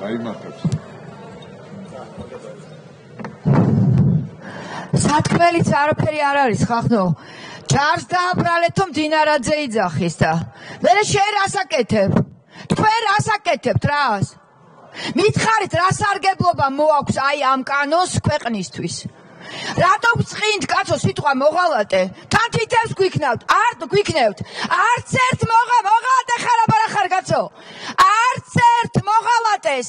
გაიმართებს. სათქმელიც არაფერი არ არის ხახნო. ჯარს დააბრალეთო მდინარაძე იძახის და მე შენ რას აკეთებ? თქვენ რას აკეთებთ რას? მითხარით რა სარგებლობა მოაქვს აი ამ კანონს ქვეყნისთვის? რატომ წხინთ კაცო სიტყვა მოღალატე? თან თითებს გვიქნევთ, არ გვიქნევთ. არც ერთ მოღალატე ხარ აბარა ხარ კაცო. არც ერთ მოღალატეს.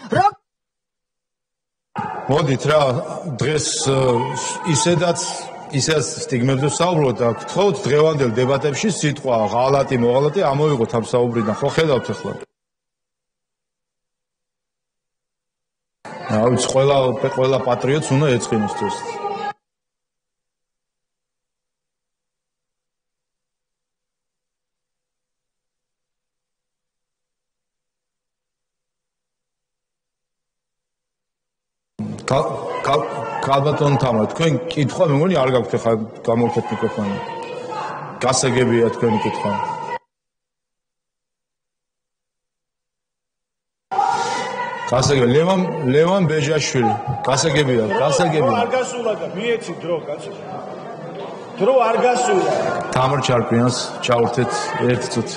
მოდით რა დღეს ისედაც სტიგმებზე საუბრობთ და გთხოვთ დღევანდელ დებატებში სიტყვა ღალატი მოღალატე ამოვიღოთ ამ საუბრიდან. ხო ხედავთ ახლა? აუც ყველა პატრიოტს უნდა ეწყინოს ეს. კალბატონ თამა თქვენ კითხვა მე მგონი არ გაქვთ ხა გამოვხეთ მიკროფონი. გასაგებია თქვენი კითხვა. გასაგებია ლევან ბეჟაშვილი. გასაგებია. არ გასულა და მიეცი დრო კაცო. დრო არ გასულა. თამარ ჩარკვიანს ჩავრთეთ 1 წუთი.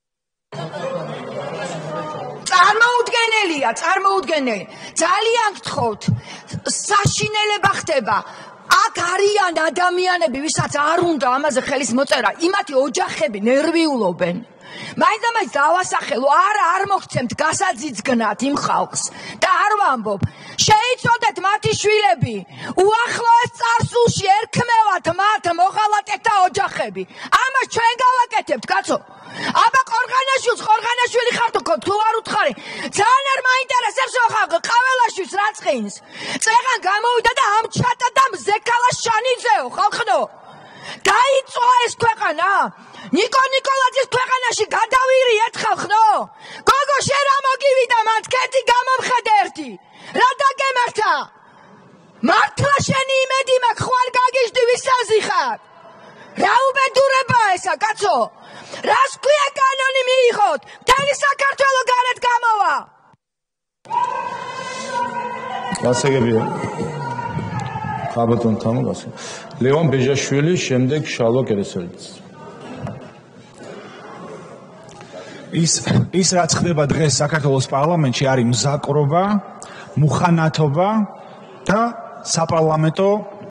წარმოუდგენელი. ძალიან გთხოვთ. საშინელება ხდება. აქ არიან ადამიანები, ვისაც არ უნდა ამაზე ხელის მოწერა, იმათი ოჯახები ნერვიულობენ. მაინც დავასახელო, არ მოხცემთ გასაძიძგნათ იმ ხალხს და არ ვამბობ. შეიცოდეთ მათი შვილები, უახლოეს წარსულში ერქმევათ მათ მოღალატეთა ოჯახები. ამას ჩვენ გავაკეთებთ, კაცო. აბა ყორღანაშვილი ხარ თუ არ უთხარი. ძალიან არ მაინტერესებს ხალხი ყაველაშვილს რა წხინს. წეღან გამოვიდა და ამჩატა და მზეკალა შანიძეო ხალხნო. დაიწვა ეს ქვეყანა. ნიკო ნიკოლაძის ქვეყანაში გადავირიეთ ხალხნო. გოგო შენ რა მოგივიდა მან კეთი გამომხედე ერთი. რა დაგემართა? მართლა შენი იმედი მაქვს ხო არ გაგიჟდი ვისაზი ხარ? რა უბედურებაა ესა კაცო? რას ქვია კანონი მიიღოთ? მთელი საქართველო გარეთ გამოვა. გასაგებია. კალბატონ თამა გასაგებია. ლევან ბეჟაშვილი შემდეგ შალვა კერესელიძე. ის რაც ხდება დღეს საქართველოს პარლამენტში არის მზაკრობა, მუხანათობა და საპარლამენტო